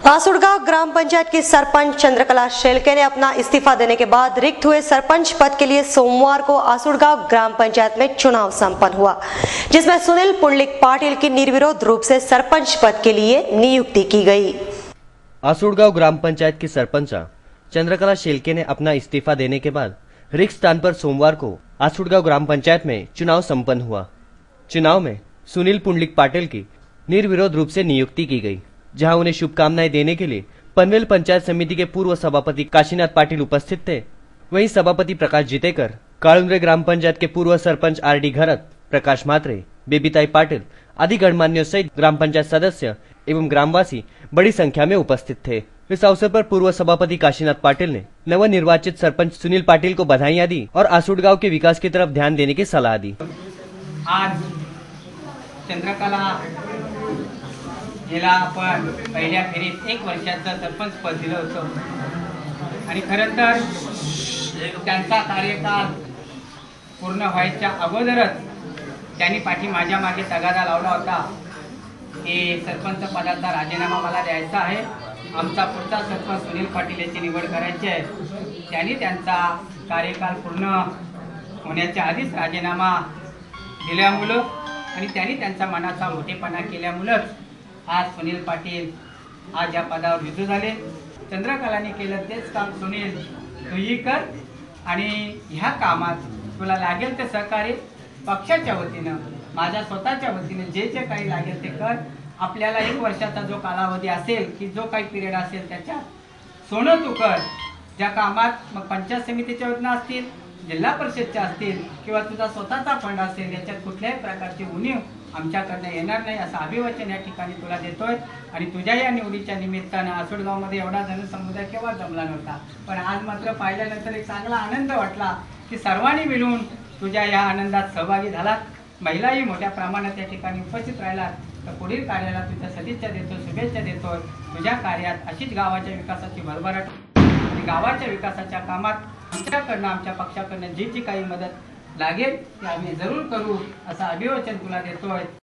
आसुड़गांव ग्राम पंचायत की सरपंच चंद्रकला शेलके ने अपना इस्तीफा देने के बाद रिक्त हुए सरपंच पद के लिए सोमवार को आसुड़गांव ग्राम पंचायत में चुनाव संपन्न हुआ, जिसमें सुनील पुंडलिक पाटिल की निर्विरोध रूप से सरपंच पद के लिए नियुक्ति की गई। आसुड़गांव ग्राम पंचायत की सरपंच चंद्रकला शेलके ने अपना इस्तीफा देने के बाद रिक्त स्थान पर सोमवार को आसुड़गांव ग्राम पंचायत में चुनाव संपन्न हुआ। चुनाव में सुनील पुंडलिक पाटिल की निर्विरोध रूप से नियुक्ति की गई, जहां उन्हें शुभकामनाएं देने के लिए पनवेल पंचायत समिति के पूर्व सभापति काशीनाथ पाटिल उपस्थित थे। वहीं सभापति प्रकाश जितेकर, काळुंद्रे ग्राम पंचायत के पूर्व सरपंच आर.डी. घरत, प्रकाश मात्रे, बेबीताई पाटिल आदि गणमान्यों सहित ग्राम पंचायत सदस्य एवं ग्रामवासी बड़ी संख्या में उपस्थित थे। इस अवसर पर पूर्व सभापति काशीनाथ पाटिल ने नवनिर्वाचित सरपंच सुनील पाटिल को बधाइयां दी और आसुड़गांव के विकास की तरफ ध्यान देने की सलाह दी। आज चंद्रकला हिला आपण पहिल्या फेरीत 1 वर्षाचं सरपंच पद दिलं होतं आणि खरं तर त्यांचा कार्यकाल पूर्ण व्हायच्या अगोदरच त्यांनी पाठी माझ्या मागे तगादा लावला होता की सरपंच पदाचा राजीनामा मला द्यायचा आहे, आमचा पुढचा सरपंच सुनील पाटील याची निवड करायची आहे। त्यांनी त्यांचा कार्यकाल पूर्ण होण्याच्या आधीच राजीनामा दिल्यामुळे आणि त्यांनी त्यांचा मनाचा मोठेपणा केल्यामुळे आज सुनील पाटील आज या पदावर रुजू झाले। चंद्रकलाने केलं तेच काम सुनील तूही कर आणि ह्या कामात तुला लागेल ते सहकार्य पक्षाच्या वतीनं माझ्या स्वतःच्या वतीनं जे जे काही लागेल ते कर। आपल्याला 1 वर्षाचा जो कालावधी असेल की जो काही पिरियड असेल त्याच्यात सोनं तू कर। ज्या कामात मग पंचायत समितीच्या योजना असतील, जिल्हा परिषदच्या असतील किंवा तुझा स्वतःचा फंड असेल, याच्यात कुठल्याही प्रकारची उणीव आमच्याकडनं येणार नाही असं अभिवचन या ठिकाणी तुला देतोय। आणि तुझ्या या निवडीच्या निमित्तानं आसुड़गावमध्ये एवढा जनसमुदाय केव्हा जमला नव्हता, पण आज मात्र पाहिल्यानंतर एक चांगला आनंद वाटला की सर्वांनी मिळून तुझ्या या आनंदात सहभागी झालात। महिलाही मोठ्या प्रमाणात या ठिकाणी उपस्थित राहिलात, तर पुढील कार्याला तुझ्या सदिच्छा देतो, शुभेच्छा देतोय। तुझ्या कार्यात अशीच गावाच्या विकासाची भरभराट आणि गावाच्या विकासाच्या कामात आमच्याकडनं आमच्या पक्षाकडनं जी जी काही मदत लागेल ती आम्ही जरूर करू असं अभिवचन तुला देतोय।